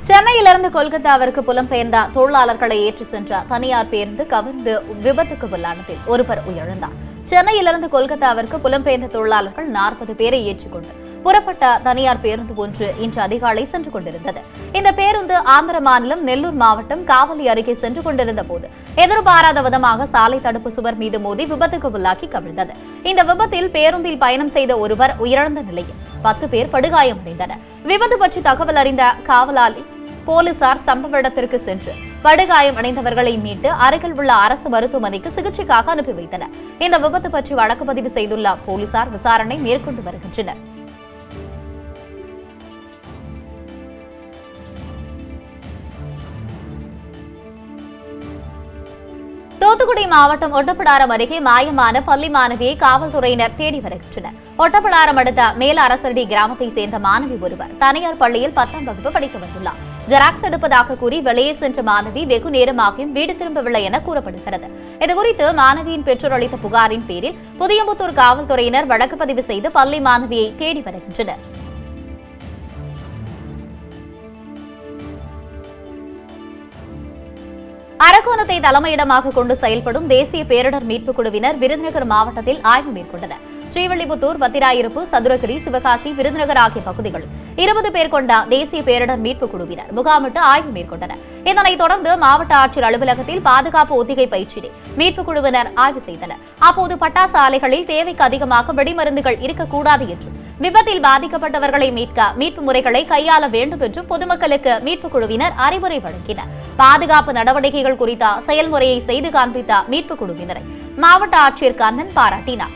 சென்னையிலிருந்து கொல்கத்தாவிற்கு புலம்பெயர்ந்த தொழிலாளர்களை ஏற்றி சென்ற தனியார் பேருந்து கவிழ்ந்து விபத்துக்கு உள்ளானதில் ஒருவர் உயிரிழந்தார். சென்னையிலிருந்து கொல்கத்தாவிற்கு புலம்பெயர்ந்த தொழிலாளர்கள் 40 பேரை ஏற்றிக்கொண்டு புறப்பட்ட தனியார் பேருந்து ஒன்று இன்று அதிகாலை சென்று கொண்டிருந்தது. இந்த பேருந்து ஆந்திர மாநிலம் நெல்லூர் மாவட்டம் காவலி அருகே சென்று கொண்டிருந்த போது எதிர்பாராத விதமாக சாலை தடுப்பு சுவர் மீது மோதி விபத்துக்கு உள்ளாக்கி கவிழ்ந்தது. இந்த விபத்தில் பேருந்தில் பயணம் செய்த ஒருவர் உயிரிழந்த நிலையில் 10 பேர் படுகாயமடைந்தனர். விபத்து பற்றி தகவல் அறிந்த காவலாளி போலீசார் சம்பவ இடத்திற்கு சென்று படுகாயம் அடைந்தவர்களை மீட்டு அருகில் உள்ள அரசு மருத்துவமனைக்கு சிகிச்சைக்காக அனுப்பி வைத்தனர். இந்த விபத்து பற்றி வழக்கு பதிவு செய்துள்ள போலீசார் விசாரணை மேற்கொண்டு வருகின்றனர். தூத்துக்குடி மாவட்டம் ஒட்டப்பிடாரம் அருகே மாயமான பள்ளி மாணவியை காவல்துறையினர் தேடி வருகின்றனர். ஒட்டப்பிடாரம் அடுத்த மேல அரசடி கிராமத்தை சேர்ந்த மாணவி ஒருவர் தனியார் பள்ளியில் 10ஆம் வகுப்பு படித்து வந்துள்ளார். ஜெராக்ஸ் எடுப்பதாக கூறி வெளியே சென்ற மாணவி வெகு நேரமாகியும் வீடு திரும்பவில்லை என கூறப்படுகிறது. இதுகுறித்து மாணவியின் பெற்றோர் அளித்த புகாரின் பேரில் புதியம்புத்தூர் காவல்துறையினர் வழக்கு பதிவு செய்து பள்ளி மாணவியை தேடி வருகின்றனர். அரக்கோணத்தை தலைமையிடமாக கொண்டு செயல்படும் தேசிய பேரிடர் மீட்புக் குழுவினர் விருதுநகர் மாவட்டத்தில் ஆய்வு மேற்கொண்டனர். ஸ்ரீவில்லிபுத்தூர், வத்திராயிருப்பு, சதுரகிரி, சிவகாசி, விருதுநகர் ஆகிய பகுதிகளில் 20 பேர் கொண்ட தேசிய பேரிடர் மீட்புக் குழுவினர் முகாமிட்டு ஆய்வு மேற்கொண்டனர். இதனைத் தொடர்ந்து மாவட்ட ஆட்சியர் அலுவலகத்தில் பாதுகாப்பு ஒத்திகை பயிற்சியை மீட்புக் குழுவினர் ஆய்வு செய்தனர். அப்போது பட்டாசு ஆலைகளில் தேவைக்கு அதிகமாக வெடிமருந்துகள் இருக்கக்கூடாது என்றும் விபத்தில் பாதிக்கப்பட்டவர்களை மீட்க மீட்பு முறைகளை கையாள வேண்டும் என்றும் பொதுமக்களுக்கு மீட்புக் குழுவினர் அறிவுரை வழங்கினர். பாதுகாப்பு நடவடிக்கைகள் குறித்த செயல்முறையை செய்து காண்பித்த மீட்புக் குழுவினரை மாவட்ட ஆட்சியர் கண்ணன் பாராட்டினார்.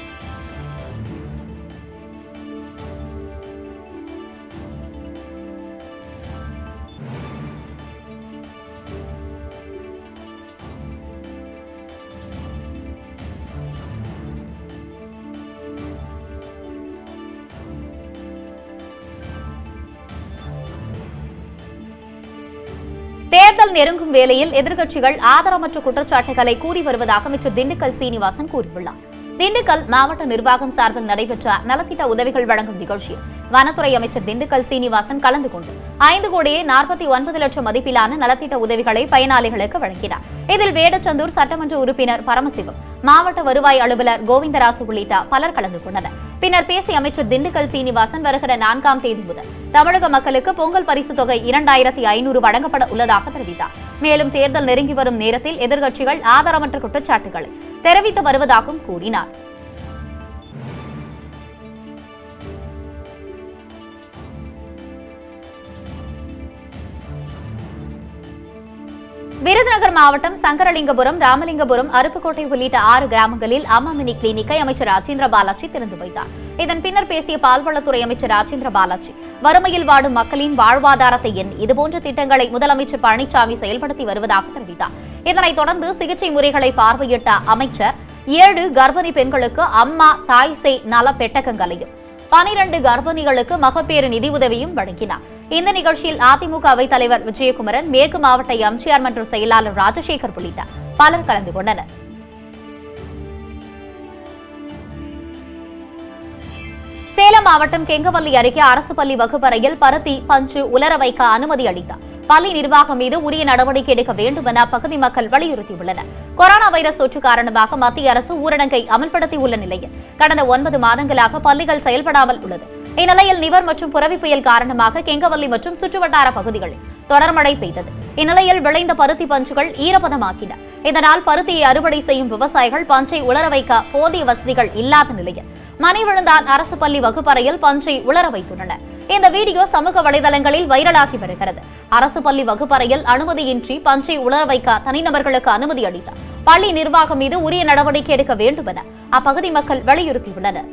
தேர்தல் நெருங்கும் வேளையில் எதிர்க்கட்சிகள் ஆதாரமற்ற குற்றச்சாட்டுகளை கூறி வருவதாக அமைச்சர் திண்டுக்கல் சீனிவாசன் கூறியுள்ளார். திண்டுக்கல் மாவட்ட நிர்வாகம் சார்பில் நடைபெற்ற நலத்திட்ட உதவிகள் வழங்கும் நிகழ்ச்சியில் வனத்துறை அமைச்சர் திண்டுக்கல் சீனிவாசன் கலந்து கொண்டு 5,49,00,000 மதிப்பிலான நலத்திட்ட உதவிகளை பயனாளிகளுக்கு வழங்கினார். இதில் வேடச்சந்தூர் சட்டமன்ற உறுப்பினர் பரமசிவம், மாவட்ட வருவாய் அலுவலர் கோவிந்தராசு உள்ளிட்ட பலர் கலந்து கொண்டனர். பின்னர் பேசிய அமைச்சர் திண்டுக்கல் சீனிவாசன் வருகிற 4ஆம் தேதி முதல் தமிழக மக்களுக்கு பொங்கல் பரிசு தொகை 2,500 வழங்கப்பட உள்ளதாக தெரிவித்தார். மேலும் தேர்தல் நெருங்கி வரும் நேரத்தில் எதிர்க்கட்சிகள் ஆதாரமற்ற குற்றச்சாட்டுகளை தெரிவித்து வருவதாகவும் கூறினார். விருதுநகர் மாவட்டம் சங்கரலிங்கபுரம், ராமலிங்கபுரம், அருப்புக்கோட்டை உள்ளிட்ட 6 கிராமங்களில் அம்மா மினி கிளினிக்கை அமைச்சர் ராஜேந்திர பாலாஜி திறந்து வைத்தார். இதன் பின்னர் பேசிய பால்வளத்துறை அமைச்சர் ராஜேந்திர பாலாஜி வறுமையில் வாடும் மக்களின் வாழ்வாதாரத்தை எண்ணி இதுபோன்ற திட்டங்களை முதலமைச்சர் பழனிசாமி செயல்படுத்தி வருவதாக தெரிவித்தார். இதனைத் தொடர்ந்து சிகிச்சை முறைகளை பார்வையிட்ட அமைச்சர் 7 கர்ப்பிணி பெண்களுக்கு அம்மா தாய் சேய் நல பெட்டகங்களையும் 12 கர்ப்பிணிகளுக்கு மகப்பேறு நிதியுதவியும் வழங்கினார். இந்த நிகழ்ச்சியில் அதிமுக அவைத் தலைவர் விஜயகுமரன், மேற்கு மாவட்ட எம்ஜிஆர் மன்ற செயலாளர் ராஜசேகர் உள்ளிட்ட பலர் கலந்து கொண்டனர். சேலம் மாவட்டம் கெங்கவல்லி அருகே அரசு பள்ளி வகுப்பறையில் பருத்தி பஞ்சு உலர வைக்க அனுமதி அளித்தார். பள்ளி நிர்வாகம் மீது உரிய நடவடிக்கை எடுக்க வேண்டும் என அப்பகுதி மக்கள் வலியுறுத்தியுள்ளனர். கொரோனா வைரஸ் தொற்று காரணமாக மத்திய அரசு ஊரடங்கை அமல்படுத்தியுள்ள நிலையில் கடந்த 9 மாதங்களாக பள்ளிகள் செயல்படாமல் உள்ளது. இந்நிலையில் நிவர் மற்றும் புரவி புயல் காரணமாக கெங்கவல்லி மற்றும் சுற்றுவட்டார பகுதிகளில் தொடர் மழை பெய்தது. இந்நிலையில் விளைந்த பருத்தி பஞ்சுகள் ஈரப்பதமாக்கின. இதனால் பருத்தியை அறுவடை செய்யும் விவசாயிகள் பஞ்சை உலர வைக்க போதிய வசதிகள் இல்லாத நிலையில் மணி விழுந்தான் அரசு பள்ளி வகுப்பறையில் பஞ்சை உலர வைத்துள்ளனர். இந்த வீடியோ சமூக வலைதளங்களில் வைரலாகி வருகிறது. அரசு பள்ளி வகுப்பறையில் அனுமதியின்றி பஞ்சை உலர வைக்க தனிநபர்களுக்கு அனுமதி அளித்தார். பள்ளி நிர்வாகம் மீது உரிய நடவடிக்கை எடுக்க வேண்டும் என அப்பகுதி மக்கள் வலியுறுத்தியுள்ளனர்.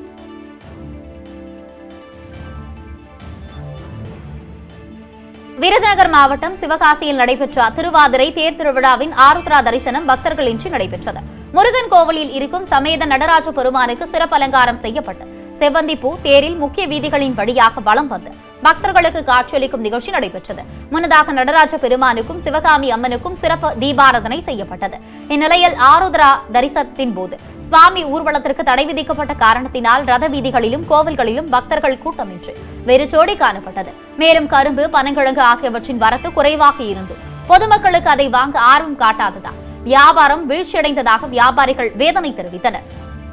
விருதுநகர் மாவட்டம் சிவகாசியில் நடைபெற்ற திருவாதிரை தேர் திருவிழாவின் ஆருத்ரா தரிசனம் பக்தர்களின்றி நடைபெற்றது. முருகன் கோவிலில் இருக்கும் சமேத நடராஜ பெருமானுக்கு சிறப்பு அலங்காரம் செய்யப்பட்டு செவ்வந்திப்பூ தேரில் முக்கிய வீதிகளின் வழியாக வலம் வந்து பக்தர்களுக்கு காட்சியளிக்கும் நிகழ்ச்சி நடைபெற்றது. முன்னதாக நடராஜ பெருமானுக்கும் சிவகாமி அம்மனுக்கும் சிறப்பு தீபாராதனை செய்யப்பட்டது. இந்நிலையில் ஆருத்ரா தரிசனத்தின் போது சுவாமி ஊர்வலத்திற்கு தடை விதிக்கப்பட்ட காரணத்தினால் ரத வீதிகளிலும் கோவில்களிலும் பக்தர்கள் கூட்டமின்றி வெறிச்சோடி காணப்பட்டது. மேலும் கரும்பு, பனங்கிழங்கு ஆகியவற்றின் வரத்து குறைவாக இருந்தும் பொதுமக்களுக்கு அதை வாங்க ஆர்வம் காட்டாததால் வியாபாரம் வீழ்ச்சியடைந்ததாக வியாபாரிகள் வேதனை தெரிவித்தனர்.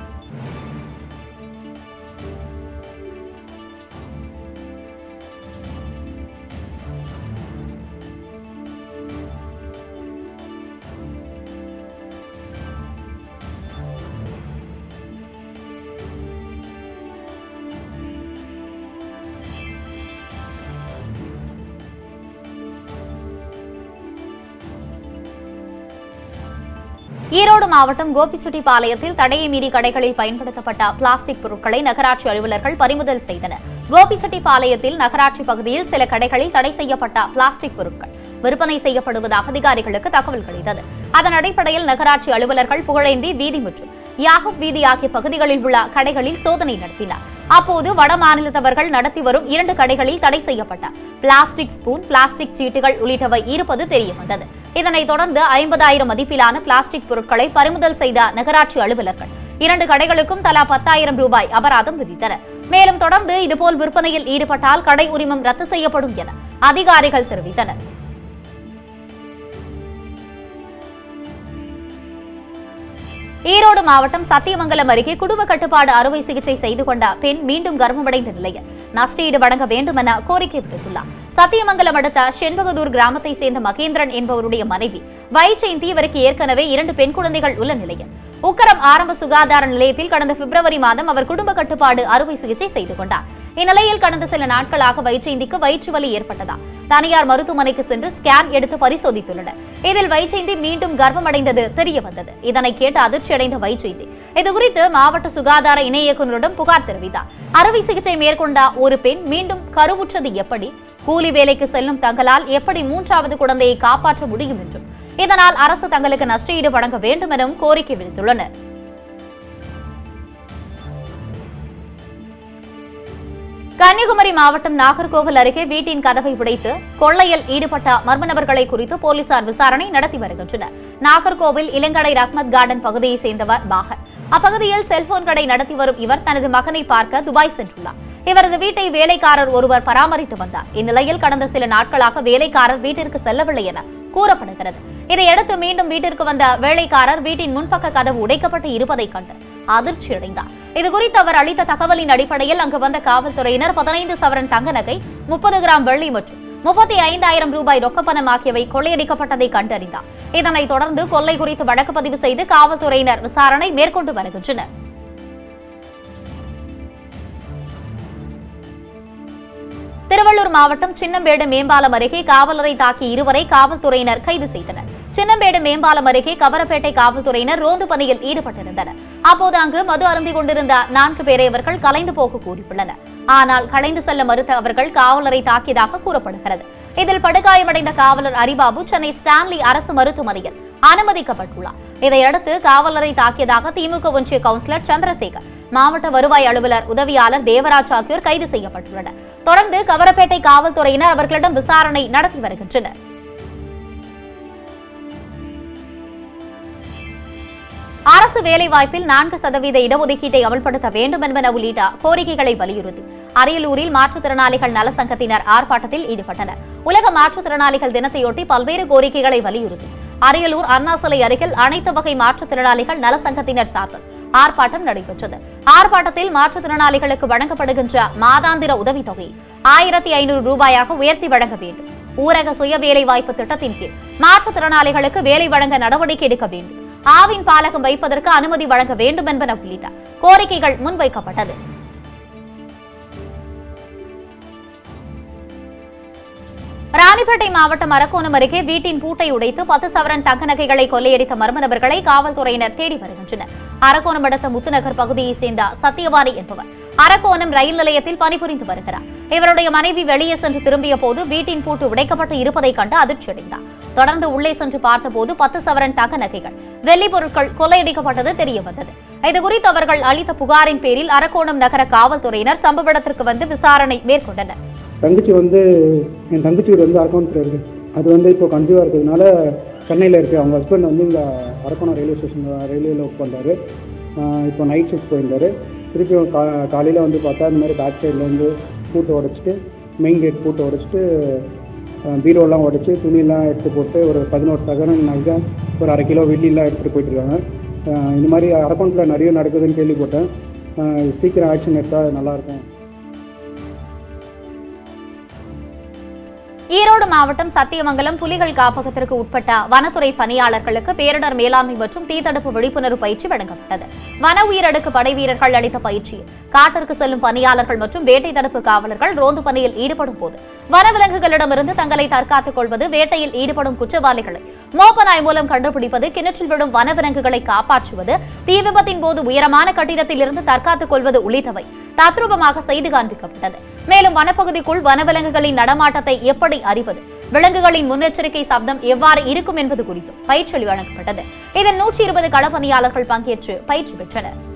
ஈரோடு மாவட்டம் கோபிச்செட்டிப்பாளையத்தில் தடையை மீறி கடைகளில் பயன்படுத்தப்பட்ட பிளாஸ்டிக் பொருட்களை நகராட்சி அலுவலர்கள் பறிமுதல் செய்தனர். கோபிச்செட்டிப்பாளையத்தில் நகராட்சி பகுதியில் சில கடைகளில் தடை செய்யப்பட்ட பிளாஸ்டிக் பொருட்கள் விற்பனை செய்யப்படுவதாக அதிகாரிகளுக்கு தகவல் கிடைத்தது. அதன் அடிப்படையில் நகராட்சி அலுவலர்கள் புகழேந்தி வீதி மற்றும் யாகூப் வீதி ஆகிய பகுதிகளில் உள்ள கடைகளில் சோதனை நடத்தினார். அப்போது வட மாநிலத்தவர்கள் நடத்தி வரும் 2 கடைகளில் தடை செய்யப்பட்ட பிளாஸ்டிக் ஸ்பூன், பிளாஸ்டிக் சீட்டுகள் உள்ளிட்டவை இருப்பது தெரியவந்தது. இதனைத் தொடர்ந்து 50,000 மதிப்பிலான பிளாஸ்டிக் பொருட்களை பறிமுதல் செய்த நகராட்சி அலுவலர்கள் 2 கடைகளுக்கும் தலா 10,000 ரூபாய் அபராதம் விதித்தனர். மேலும் தொடர்ந்து இதுபோல் விற்பனையில் ஈடுபட்டால் கடை உரிமம் ரத்து செய்யப்படும் என அதிகாரிகள் தெரிவித்தனர். ஈரோடு மாவட்டம் சத்தியமங்கலம் அருகே குடும்ப கட்டுப்பாடு அறுவை சிகிச்சை செய்து கொண்ட பெண் மீண்டும் கர்ப்பமடைந்த நிலையில் நஷ்டஈடு வழங்க வேண்டும் என கோரிக்கை விடுத்துள்ளார். சத்தியமங்கலம் அடுத்த செண்பகதூர் கிராமத்தை சேர்ந்த மகேந்திரன் என்பவருடைய மனைவி வைஜெயந்தி. இவருக்கு ஏற்கனவே 2 பெண் குழந்தைகள் உள்ள நிலையில் உக்கரம் ஆரம்ப சுகாதார நிலையத்தில் கடந்த பிப்ரவரி மாதம் அவர் குடும்ப கட்டுப்பாடு அறுவை சிகிச்சை செய்து கொண்டார். இந்நிலையில் கடந்த சில நாட்களாக வைஜெயந்திக்கு வயிற்று வலி ஏற்பட்டதால் தனியார் மருத்துவமனைக்கு சென்று ஸ்கேன் எடுத்து பரிசோதித்துள்ளனர். இதில் வைஜெயந்தி மீண்டும் கர்ப்பமடைந்தது தெரியவந்தது. இதனை கேட்டு அதிர்ச்சியடைந்த வைஜெயந்தி இதுகுறித்து மாவட்ட சுகாதார இணை இயக்குநரிடம் புகார் தெரிவித்தார். அறுவை சிகிச்சை மேற்கொண்ட ஒரு பெண் மீண்டும் கருவுற்றது எப்படி? கூலி வேலைக்கு செல்லும் தங்களால் எப்படி 3வது குழந்தையை காப்பாற்ற முடியும் என்றும் இதனால் அரசு தங்களுக்கு நஷ்டஈடு வழங்க வேண்டும் எனவும் கோரிக்கை விடுத்துள்ளனர். கன்னியாகுமரி மாவட்டம் நாகர்கோவில் அருகே வீட்டின் கதவை உடைத்து கொள்ளையில் ஈடுபட்ட மர்ம நபர்களை குறித்து போலீசார் விசாரணை நடத்தி வருகின்றனர். நாகர்கோவில் இளங்கடை ரஹ்மத் கார்டன் பகுதியை சேர்ந்தவர் பாகர். அப்பகுதியில் செல்போன் கடை நடத்தி வரும் இவர் தனது மகனை பார்க்க துபாய் சென்றுள்ளார். இவரது வீட்டை வேலைக்காரர் ஒருவர் பராமரித்து வந்தார். இந்நிலையில் கடந்த சில நாட்களாக வேலைக்காரர் வீட்டிற்கு செல்லவில்லை என கூறப்படுகிறது. இதையடுத்து மீண்டும் வீட்டிற்கு வந்த வேலைக்காரர் வீட்டின் முன்பக்க கதவு உடைக்கப்பட்டு இருப்பதை கண்டு அதிர்ச்சியடைந்தார். இதுகுறித்து அவர் அளித்த தகவலின் அடிப்படையில் அங்கு வந்த காவல்துறையினர் 15 சவரன் தங்க நகை, 30 கிராம் வெள்ளி மற்றும் 35,000 ரூபாய் ரொக்கப்பணம் ஆகியவை கொள்ளையடிக்கப்பட்டதை கண்டறிந்தார். இதனைத் தொடர்ந்து கொள்ளை குறித்து வழக்கு பதிவு செய்து காவல்துறையினர் விசாரணை மேற்கொண்டு வருகின்றனர். திருவள்ளூர் மாவட்டம் சின்னம்பேடு மேம்பாலம் அருகே காவலரை தாக்கி 2 காவல்துறையினர் கைது செய்தனர். சின்னம்பேடு மேம்பாலம் அருகே கவரப்பேட்டை காவல்துறையினர் ரோந்து பணியில் ஈடுபட்டிருந்தனர். அப்போது அங்கு மது அருந்திக் கொண்டிருந்த 4 பேரை அவர்கள் கலைந்து போக கூறியுள்ளனர். ஆனால் கலைந்து செல்ல மறுத்த அவர்கள் காவலரை தாக்கியதாக கூறப்படுகிறது. இதில் படுகாயமடைந்த காவலர் அரிபாபு சென்னை ஸ்டான்லி அரசு மருத்துவமனையில் அனுமதிக்கப்பட்டுள்ளார். இதையடுத்து காவலரை தாக்கியதாக திமுக ஒன்றிய கவுன்சிலர் சந்திரசேகர், மாவட்ட வருவாய் அலுவலர் உதவியாளர் தேவராஜ் ஆகியோர் கைது செய்யப்பட்டுள்ளனர். தொடர்ந்து கவரப்பேட்டை காவல்துறையினர் அவர்களிடம் விசாரணை நடத்தி வருகின்றனர். அரசு வேலைவாய்ப்பில் 4% இடஒதுக்கீட்டை அமல்படுத்த வேண்டும் என்பன உள்ளிட்ட கோரிக்கைகளை வலியுறுத்தி அரியலூரில் மாற்றுத்திறனாளிகள் நல சங்கத்தினர் ஆர்ப்பாட்டத்தில் ஈடுபட்டனர். உலக மாற்றுத்திறனாளிகள் தினத்தையொட்டி பல்வேறு கோரிக்கைகளை வலியுறுத்தி அரியலூர் அண்ணா சிலை அருகில் அனைத்து வகை மாற்றுத்திறனாளிகள் நல சங்கத்தினர் சார்பில் ஆர்ப்பாட்டம் நடைபெற்றது. ஆர்ப்பாட்டத்தில் மாற்றுத்திறனாளிகளுக்கு வழங்கப்படுகின்ற மாதாந்திர உதவித்தொகை 1,500 ரூபாயாக உயர்த்தி வழங்க வேண்டும், ஊரக சுய வேலைவாய்ப்பு திட்டத்தின் கீழ் மாற்றுத்திறனாளிகளுக்கு வேலை வழங்க நடவடிக்கை எடுக்க வேண்டும், ஆவின் பாலகம் வைப்பதற்கு அனுமதி வழங்க வேண்டும் என்பன உள்ளிட்ட கோரிக்கைகள் முன்வைக்கப்பட்டது. ராணிப்பேட்டை மாவட்டம் அரக்கோணம் அருகே வீட்டின் பூட்டை உடைத்து 10 சவரன் தங்க நகைகளை கொள்ளையடித்த மர்ம நபர்களை காவல்துறையினர் தேடி வருகின்றனர். அரக்கோணம் அடுத்த முத்துநகர் பகுதியைச் சேர்ந்த சத்தியவாணி என்பவர் அரக்கோணம் ரயில் நிலையத்தில் பணிபுரிந்து வருகிறார். இவருடைய மனைவி வெளியே சென்று திரும்பிய போது வீட்டின் பூட்டு உடைக்கப்பட்டு இருப்பதை கண்டு அதிர்ச்சியடைந்தார். தொடர்ந்து உள்ளே சென்று பார்த்தபோது 10 சவரன் தங்க நகைகள், வெள்ளி பொருட்கள் கொள்ளையடிக்கப்பட்டது தெரியவந்தது. இதுகுறித்து அவர்கள் அளித்த புகாரின் பேரில் அரக்கோணம் நகர காவல்துறையினர் சம்பவ இடத்திற்கு வந்து விசாரணை மேற்கொண்டனர். என் தங்கச்சி வீடு அரக்கோணத்தில் இருக்கு. அது இப்போ கன்சீவா இருக்கிறதுனால சென்னையில் இருக்கு. அவங்க ஹஸ்பண்ட் இந்த அரக்கோணம் ரயில்வே ஸ்டேஷன் ரயில்வேல ஒர்க் பண்ணுறாரு. இப்போ நைட் ஷிஃப்ட் போயிருந்தாரு. திருப்பியும் காலையில் பார்த்தா இந்த மாதிரி பேக் சைட்லேருந்து பூட்டை உடைச்சிட்டு, மெயின் கேட் பூட்டை உடைச்சிட்டு, பீரோலாம் உடைச்சி துணியெல்லாம் எடுத்து போட்டு ஒரு 11 சவரன் நகை, ஒரு 1/2 கிலோ வெள்ளிலாம் எடுத்துகிட்டு போயிட்டுருக்காங்க. இந்த மாதிரி அரக்கோணத்தில் நிறைய நடக்குதுன்னு கேள்விப்பட்டேன். சீக்கிரம் ஆக்ஷன் எடுத்தால் நல்லாயிருக்கும். ஈரோடு மாவட்டம் சத்தியமங்கலம் புலிகள் காப்பகத்திற்கு உட்பட்ட வனத்துறை பணியாளர்களுக்கு பேரிடர் மேலாண்மை மற்றும் தீத்தடுப்பு விழிப்புணர்வு பயிற்சி வழங்கப்பட்டது. வன உயிரடுக்கு படை வீரர்கள் அளித்த பயிற்சியில் காட்டிற்கு செல்லும் பணியாளர்கள் மற்றும் வேட்டை தடுப்பு காவலர்கள் ரோந்து பணியில் ஈடுபடும் போது வனவிலங்குகளிடமிருந்து தங்களை தற்காத்துக் கொள்வது, வேட்டையில் ஈடுபடும் குற்றவாளிகளை மோப்பநாய் மூலம் கண்டுபிடிப்பது, கிணற்றில் விடும் வனவிலங்குகளை காப்பாற்றுவது, தீ விபத்தின் போது உயரமான கட்டிடத்தில் இருந்து தற்காத்துக் கொள்வது உள்ளிட்டவை தத்ரூபமாக செய்து காண்பிக்கப்பட்டது. மேலும் வனப்பகுதிக்குள் வனவிலங்குகளின் நடமாட்டத்தை எப்படி அறிவது, விலங்குகளின் முன்னெச்சரிக்கை சப்தம் எவ்வாறு இருக்கும் என்பது குறித்தும் பயிற்சி வழங்கப்பட்டது. இதில் 120 களப்பணியாளர்கள் பங்கேற்று பயிற்சி பெற்றனர்.